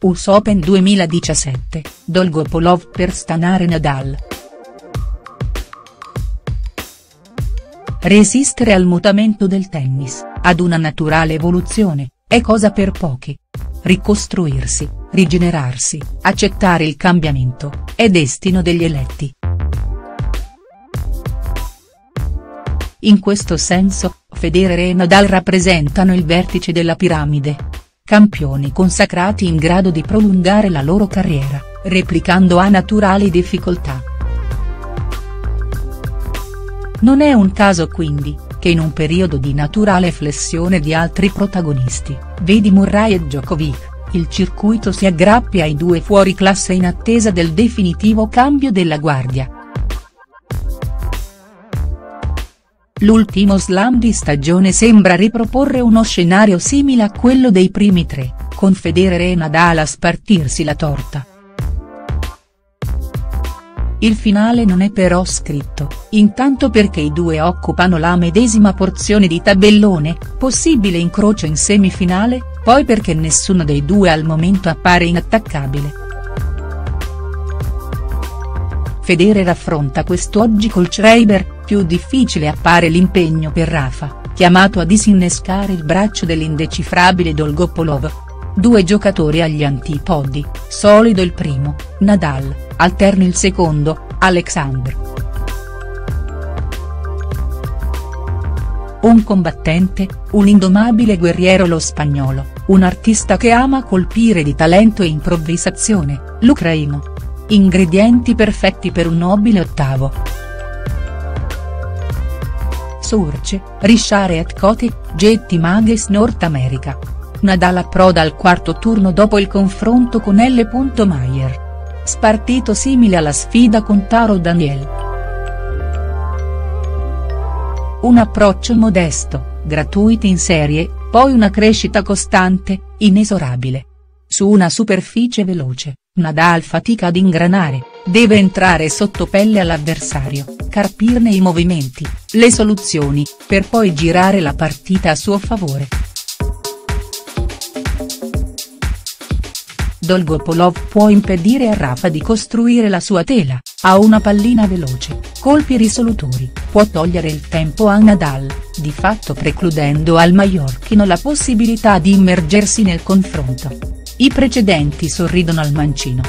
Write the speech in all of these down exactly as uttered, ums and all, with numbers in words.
U S Open duemiladiciassette, Dolgopolov per stanare Nadal. Resistere al mutamento del tennis, ad una naturale evoluzione, è cosa per pochi. Ricostruirsi, rigenerarsi, accettare il cambiamento, è destino degli eletti. In questo senso, Federer e Nadal rappresentano il vertice della piramide. Campioni consacrati in grado di prolungare la loro carriera, replicando a naturali difficoltà. Non è un caso quindi, che in un periodo di naturale flessione di altri protagonisti, vedi Murray e Djokovic, il circuito si aggrappi ai due fuoriclasse in attesa del definitivo cambio della guardia. L'ultimo slam di stagione sembra riproporre uno scenario simile a quello dei primi tre, con Federer e Nadal a spartirsi la torta. Il finale non è però scritto, intanto perché i due occupano la medesima porzione di tabellone, possibile incrocio in semifinale, poi perché nessuno dei due al momento appare inattaccabile. Federer affronta quest'oggi col Schreiber, più difficile appare l'impegno per Rafa, chiamato a disinnescare il braccio dell'indecifrabile Dolgopolov. Due giocatori agli antipodi, solido il primo, Nadal, alterno il secondo, Alexander. Un combattente, un indomabile guerriero lo spagnolo, un artista che ama colpire di talento e improvvisazione, l'ucraino. Ingredienti perfetti per un nobile ottavo. Source, Richard et Cote, Getty Magazine North America. Nadal approda al quarto turno dopo il confronto con L. Mayer. Spartito simile alla sfida con Taro Daniel. Un approccio modesto, gratuito in serie, poi una crescita costante, inesorabile. Su una superficie veloce, Nadal fatica ad ingranare, deve entrare sotto pelle all'avversario, carpirne i movimenti, le soluzioni, per poi girare la partita a suo favore. Dolgopolov può impedire a Rafa di costruire la sua tela, ha una pallina veloce, colpi risolutori, può togliere il tempo a Nadal, di fatto precludendo al maiorchino la possibilità di immergersi nel confronto. I precedenti sorridono al mancino.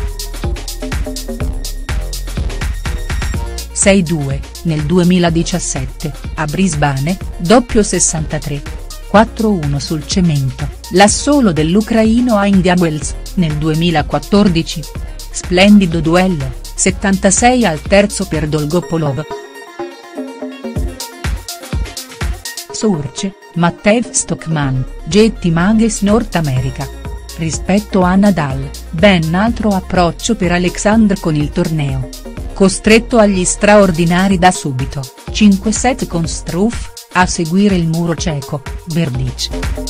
sei due, nel duemiladiciassette, a Brisbane, doppio sessantatré. quattro uno sul cemento, l'assolo dell'ucraino a India Wells, nel duemilaquattordici. Splendido duello, settantasei al terzo per Dolgopolov. Source, Matthew Stockman, Getty Magazine North America. Rispetto a Nadal, ben altro approccio per Alexander con il torneo. Costretto agli straordinari da subito, cinque set con Struff, a seguire il muro ceco, Berdych.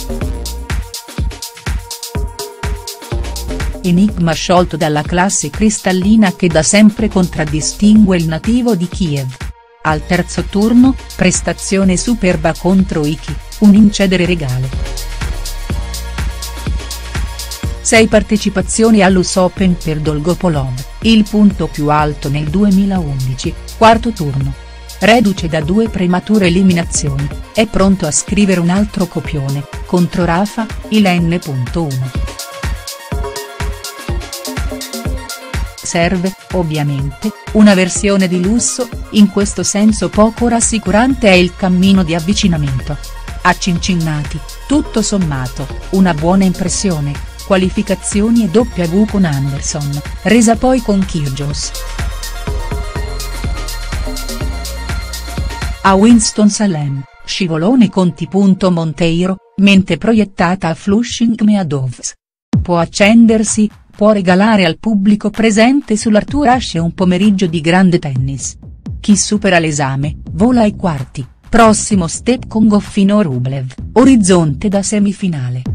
Enigma sciolto dalla classe cristallina che da sempre contraddistingue il nativo di Kiev. Al terzo turno, prestazione superba contro Iki, un incedere regale. Sei partecipazioni all'U S Open per Dolgopolov, il punto più alto nel duemilaundici, quarto turno. Reduce da due premature eliminazioni, è pronto a scrivere un altro copione, contro Rafa, il N uno. Serve, ovviamente, una versione di lusso, in questo senso poco rassicurante è il cammino di avvicinamento. A Cincinnati, tutto sommato, una buona impressione. Qualificazioni e W con Anderson, resa poi con Kyrgios. A Winston-Salem, scivolone con T. Monteiro, mente proiettata a Flushing Meadows. Può accendersi, può regalare al pubblico presente sull'Arthur Ashe un pomeriggio di grande tennis. Chi supera l'esame, vola ai quarti, prossimo step con Goffin o Rublev, orizzonte da semifinale.